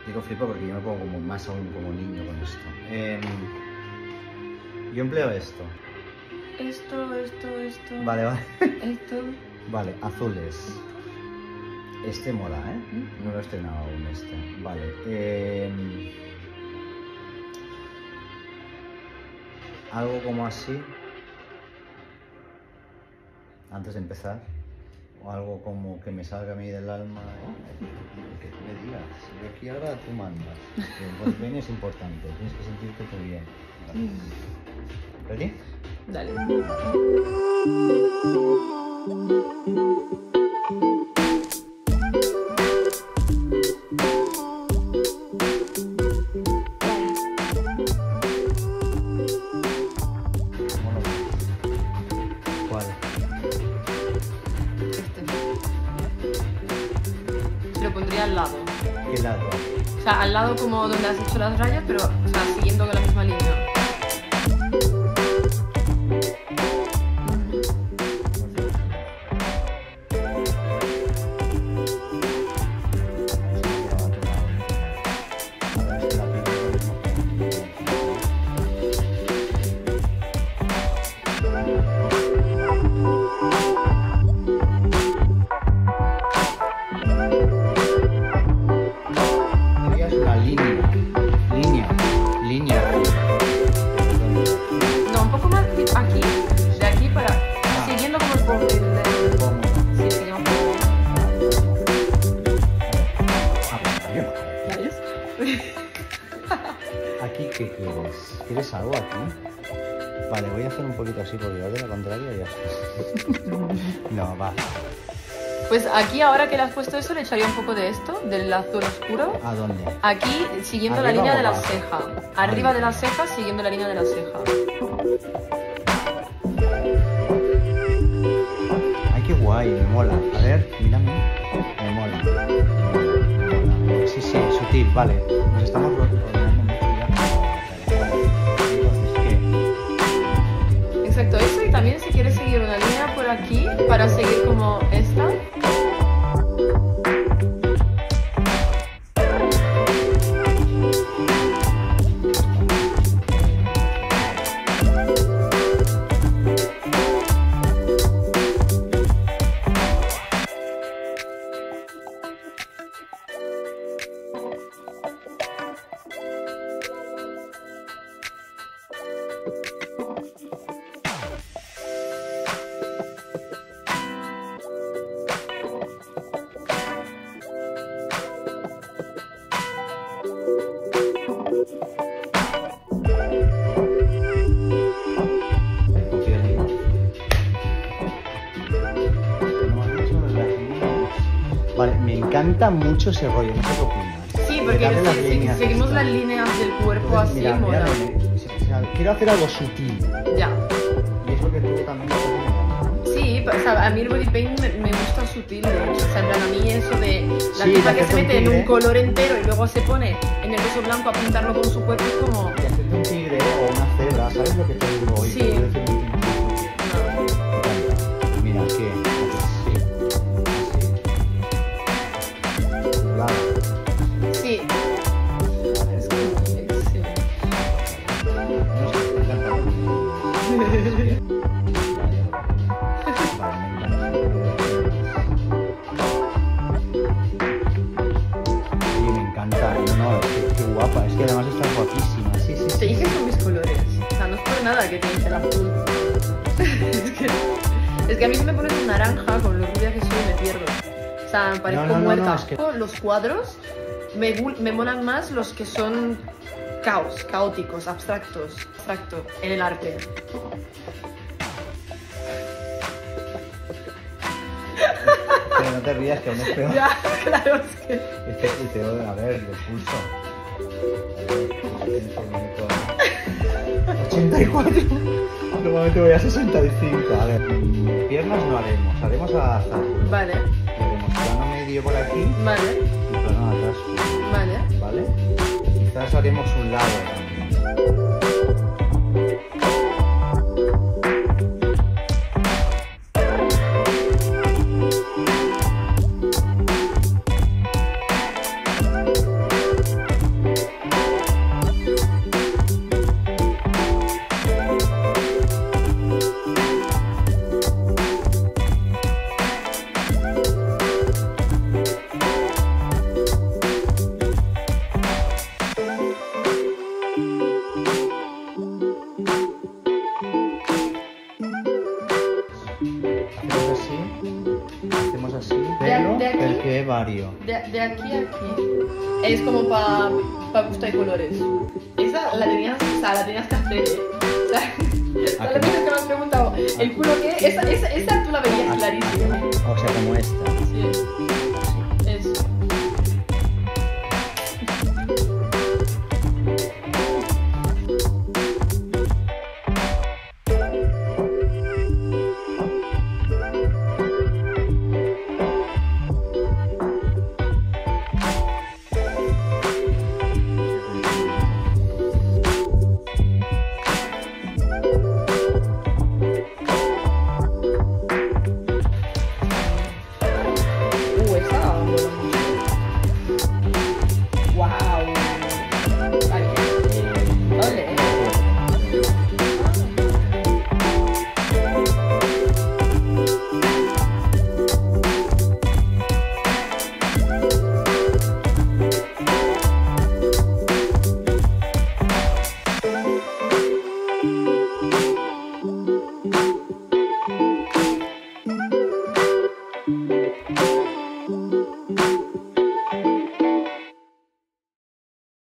Digo flipo porque yo me pongo como más aún como niño con esto. Yo empleo esto. Esto. Vale, vale. Esto. Vale, azules. Este mola, ¿eh? No lo he estrenado aún este. Vale. Algo como así. Antes de empezar. O algo como que me salga a mí del alma. Que tú me digas. Yo aquí ahora tú mandas. El buen bien es importante. Tienes que sentirte tú bien. Vale. ¿Ready? Dale. ¿Cuál? Este. Lo pondría al lado. ¿Qué lado? O sea, al lado como donde has hecho las rayas, pero o sea, siguiendo con la misma línea. No, un poco más aquí, de aquí para... Siguiendo como el borde del... Sí, seguimos por ¿Ya ves? ¿Aquí qué quieres? ¿Quieres algo aquí? Vale, voy a hacer un poquito así porque de la contraria ya está. No, va. Pues aquí, ahora que le has puesto eso, le echaría un poco de esto, del azul oscuro. ¿A dónde? Aquí, siguiendo la ¿Arriba línea o de la abajo? ceja. Arriba de la ceja, siguiendo la línea de la ceja. Ay, qué guay, me mola. A ver, mírame. Me mola. Sí, sí, sutil, vale. Nos estamos rodeando mucho ya. Entonces, ¿qué? Exacto, eso, y también si quieres seguir una línea por aquí, para seguir como esta. Confía en mí. Vale, me encanta mucho ese rollo, no sé qué opinas. Sí, porque Darle las si líneas seguimos estas. las líneas del cuerpo Entonces, así, mira, mola. quiero hacer algo sutil. Ya. Y es lo que tú también estás haciendo. Sí, o sea, a mí el body paint me gusta sutil, de hecho. O sea, en plan, a mí eso de la Sí, tipa de que se hacerte un mete en un tigre. color entero y luego se pone en el beso blanco a pintarlo con su cuerpo es como... Y hacerte un tigre o una cebra, ¿sabes lo que te digo hoy? Sí. Quiero decir, me encanta. Mira, ¿qué? Sí. Así. Claro. Sí. Vale, Es como... Sí. no sé, me encanta. Vale, me encanta. Oye, me encanta. No, es que qué guapa. Es que además estás guapísima. Sí, sí, Te sí. dije que son mis colores. O sea, no es por nada que te dice el azul. es que a mí si me pones un naranja, con lo rubia que soy, me pierdo. O sea, me parezco No, muerta. es que- Los cuadros me molan más los que son caos, caóticos, abstracto, en el arte. Pero no te rías, que aún es peor. Ya, claro, es que... Es que te voy a ver, el pulso. A ver, tienes un minuto. 84. Normalmente voy a 65. A ver, piernas no haremos. Haremos hasta el culo. Vale, Y haremos plano medio por aquí vale, y plano atrás. vale. ¿Vale? Quizás haremos un lado también. culo. De aquí a aquí. Es como para gusto de colores. Esa la tenías que hacer. O sea, ¿sabes lo que me has preguntado? ¿El culo qué? Esa tú la veías clarísima. O sea, como esta. Sí.